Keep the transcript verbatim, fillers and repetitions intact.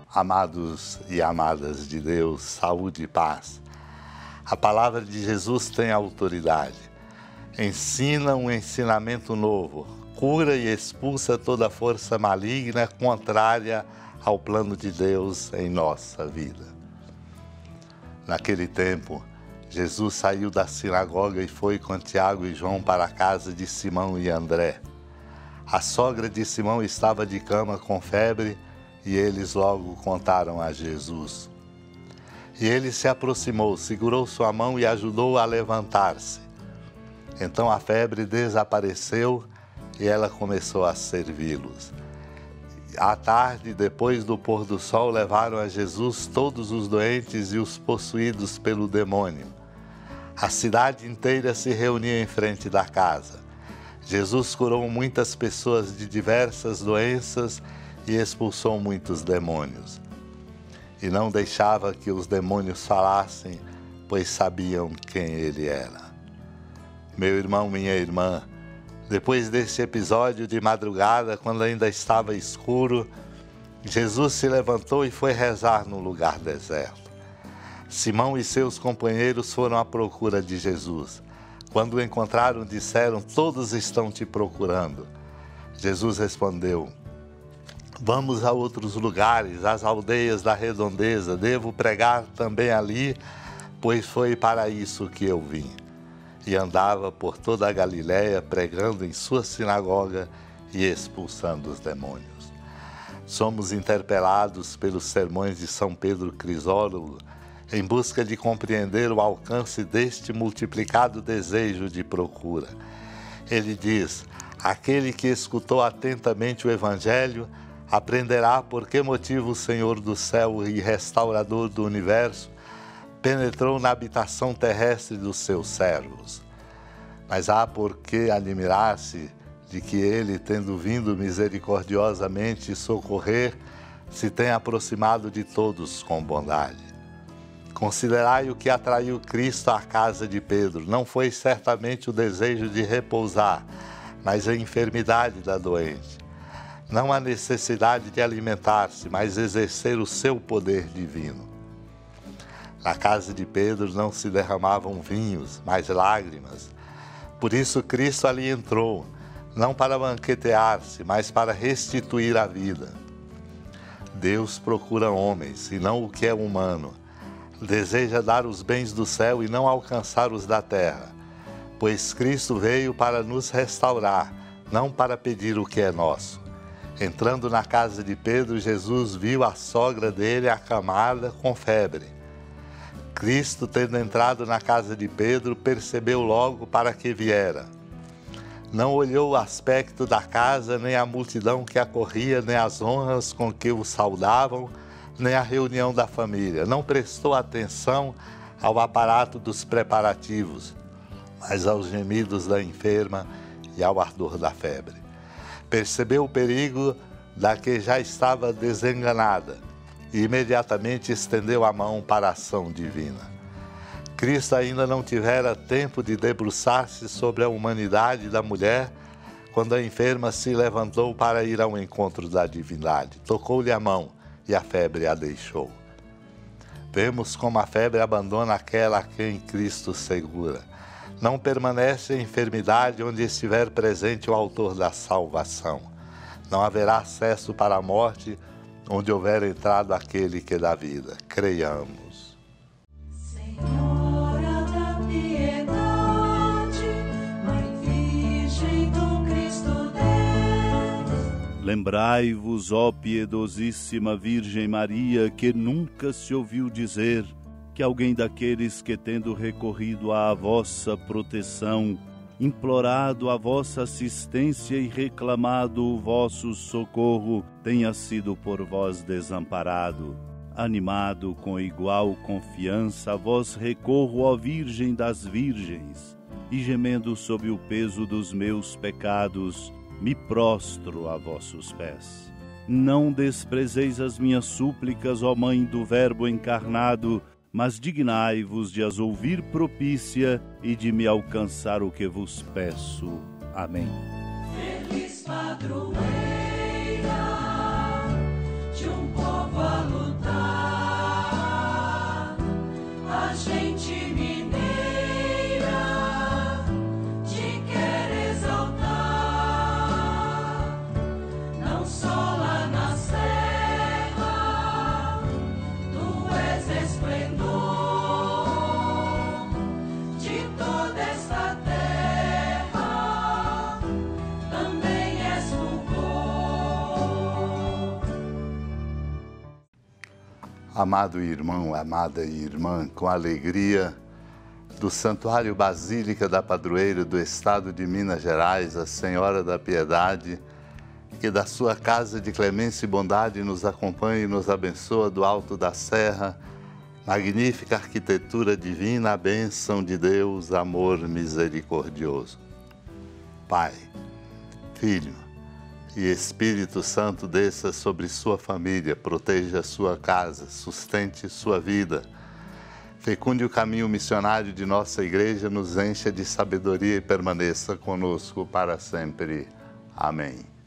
Amados e amadas de Deus, saúde e paz. A palavra de Jesus tem autoridade. Ensina um ensinamento novo, cura e expulsa toda força maligna contrária ao plano de Deus em nossa vida. Naquele tempo, Jesus saiu da sinagoga e foi com Tiago e João para a casa de Simão e André. A sogra de Simão estava de cama com febre e eles logo contaram a Jesus. E ele se aproximou, segurou sua mão e ajudou a levantar-se. Então a febre desapareceu e ela começou a servi-los. À tarde, depois do pôr do sol, levaram a Jesus todos os doentes e os possuídos pelo demônio. A cidade inteira se reunia em frente da casa. Jesus curou muitas pessoas de diversas doenças e expulsou muitos demônios. E não deixava que os demônios falassem, pois sabiam quem ele era. Meu irmão, minha irmã, depois desse episódio de madrugada, quando ainda estava escuro, Jesus se levantou e foi rezar num lugar deserto. Simão e seus companheiros foram à procura de Jesus. Quando o encontraram, disseram: "Todos estão te procurando." Jesus respondeu: "Vamos a outros lugares, às aldeias da redondeza. Devo pregar também ali, pois foi para isso que eu vim." E andava por toda a Galiléia, pregando em sua sinagoga e expulsando os demônios. Somos interpelados pelos sermões de São Pedro Crisólogo em busca de compreender o alcance deste multiplicado desejo de procura. Ele diz: "Aquele que escutou atentamente o Evangelho aprenderá por que motivo o Senhor do céu e restaurador do universo penetrou na habitação terrestre dos seus servos. Mas há por que admirar-se de que ele, tendo vindo misericordiosamente socorrer, se tem aproximado de todos com bondade. Considerai o que atraiu Cristo à casa de Pedro. Não foi certamente o desejo de repousar, mas a enfermidade da doente. Não a necessidade de alimentar-se, mas exercer o seu poder divino. Na casa de Pedro não se derramavam vinhos, mas lágrimas. Por isso Cristo ali entrou, não para banquetear-se, mas para restituir a vida. Deus procura homens, e não o que é humano. Deseja dar os bens do céu e não alcançar os da terra, pois Cristo veio para nos restaurar, não para pedir o que é nosso. Entrando na casa de Pedro, Jesus viu a sogra dele acamada com febre. Cristo, tendo entrado na casa de Pedro, percebeu logo para que viera. Não olhou o aspecto da casa, nem a multidão que acorria, nem as honras com que o saudavam, nem a reunião da família. Não prestou atenção ao aparato dos preparativos, mas aos gemidos da enferma e ao ardor da febre. Percebeu o perigo da que já estava desenganada e imediatamente estendeu a mão para a ação divina. Cristo ainda não tivera tempo de debruçar-se sobre a humanidade da mulher quando a enferma se levantou para ir ao encontro da divindade. Tocou-lhe a mão e a febre a deixou. Vemos como a febre abandona aquela a quem Cristo segura. Não permanece a enfermidade onde estiver presente o autor da salvação. Não haverá acesso para a morte onde houver entrado aquele que dá vida. Creiamos. Senhora da piedade, Mãe Virgem do Cristo Deus. Lembrai-vos, ó piedosíssima Virgem Maria, que nunca se ouviu dizer que alguém daqueles que, tendo recorrido à vossa proteção, implorado a vossa assistência e reclamado o vosso socorro, tenha sido por vós desamparado. Animado com igual confiança, a vós recorro, ó Virgem das Virgens, e gemendo sob o peso dos meus pecados, me prostro a vossos pés. Não desprezeis as minhas súplicas, ó Mãe do Verbo encarnado, mas dignai-vos de as ouvir propícia e de me alcançar o que vos peço. Amém. Feliz padroeira de um povo a luz. Amado irmão, amada irmã, com alegria do Santuário Basílica da Padroeira do Estado de Minas Gerais, a Senhora da Piedade, que da sua casa de clemência e bondade nos acompanhe e nos abençoa do alto da serra, magnífica arquitetura divina, a bênção de Deus, amor misericordioso. Pai, Filho e Espírito Santo, desça sobre sua família, proteja sua casa, sustente sua vida, fecunde o caminho missionário de nossa igreja, nos encha de sabedoria e permaneça conosco para sempre. Amém.